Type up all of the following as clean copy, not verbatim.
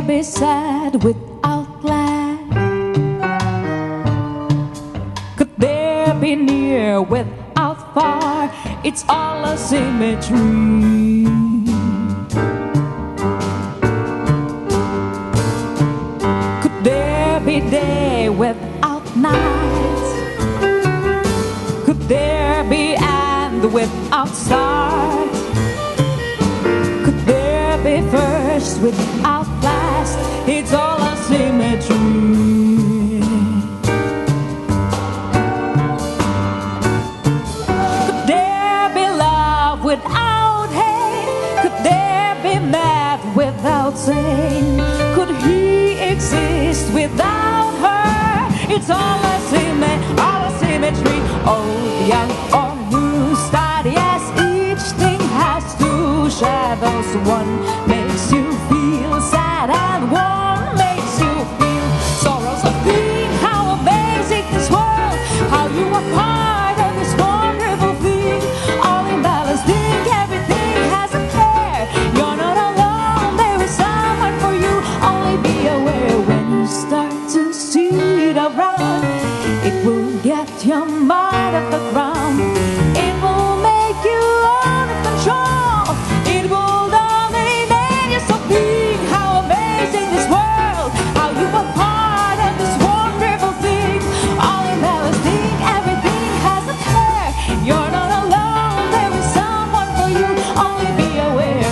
be sad without glad? Could there be near without far? It's all a symmetry. Could there be day without night? Could there be end without start? Could there be first without last? It's all a symmetry. Could there be love without hate? Could there be mad without sane? Could he exist without her? It's all a symmetry. Old, young, or new start, yes, each thing has two shadows. One makes you feel sad and one makes you feel sorrows. So think how amazing this world, how you are part of this wonderful thing. All in balance, think everything has a care. You're not alone, there is someone for you. Only be aware when you start to see it around. It will get your mind off the ground. It will make you under control. It will dominate you. So think how amazing this world, how you are part of this wonderful thing. All in balance, think everything has a care. You're not alone, there is someone for you. Only be aware.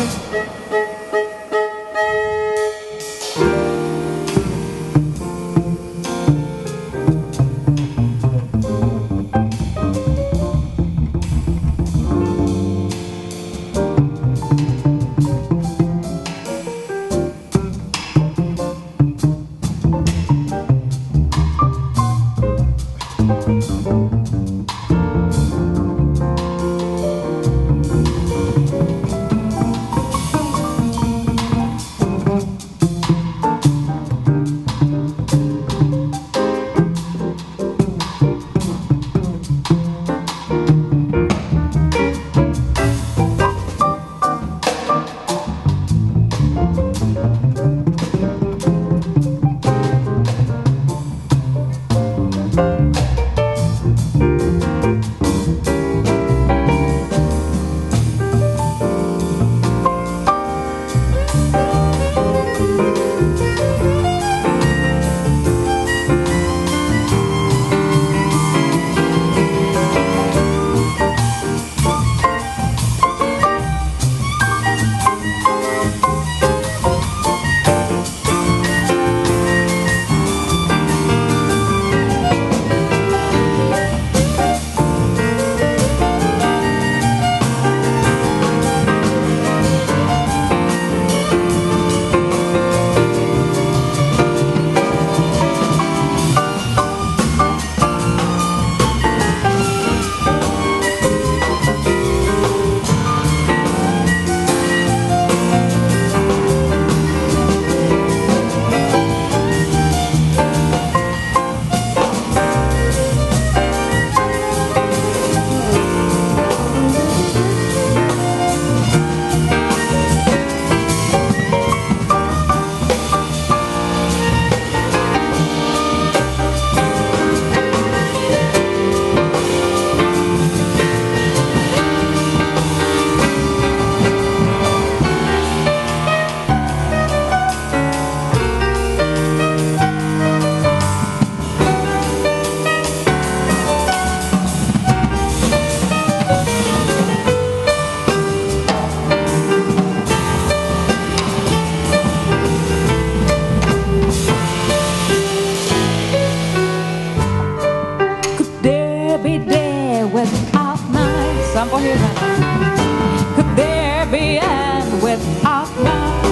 Could there be end without night?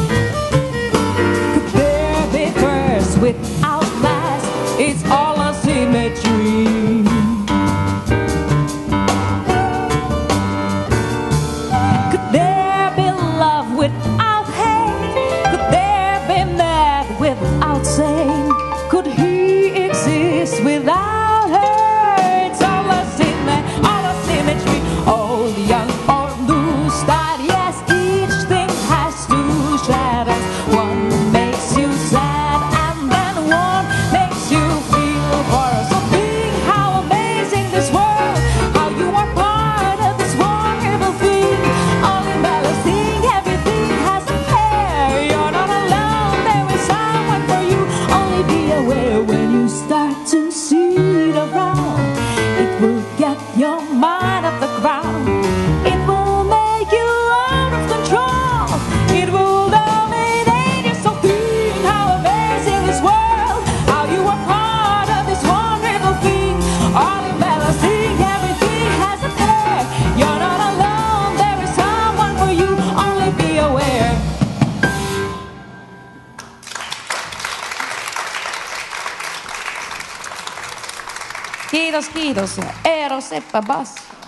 Could there be first without last? It's all a symmetry. Could there be love without hate? Could there be mad without sane? Could he exist without her? It's all a symmetry. Old, young, or loose, that yes, each thing has two shadows. One makes kiitos. Ja Eero Seppä Bassi.